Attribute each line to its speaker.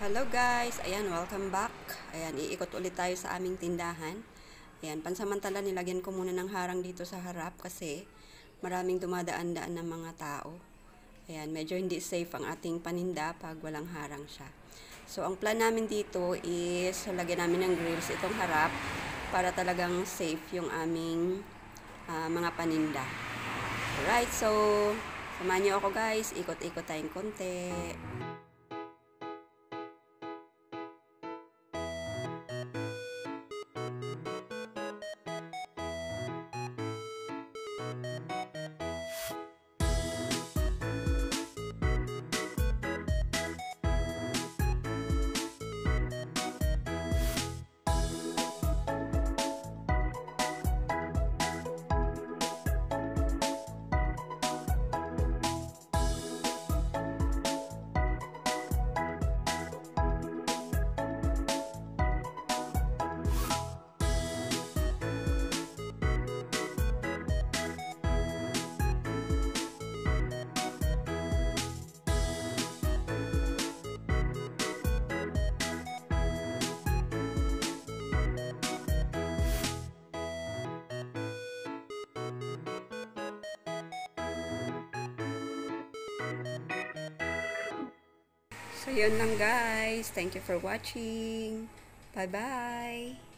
Speaker 1: Hello guys! Ayan, welcome back. Ayan, iikot ulit tayo sa aming tindahan. Ayan, pansamantala nilagyan ko muna ng harang dito sa harap kasi maraming dumadaan-daan ng mga tao. Ayan, medyo hindi safe ang ating paninda pag walang harang siya. So, ang plan namin dito is lagyan namin ng grills itong harap para talagang safe yung aming mga paninda. Alright, so samahan niyo ako guys. Ikot-ikot tayong konti. So, yun lang guys. Thank you for watching. Bye-bye!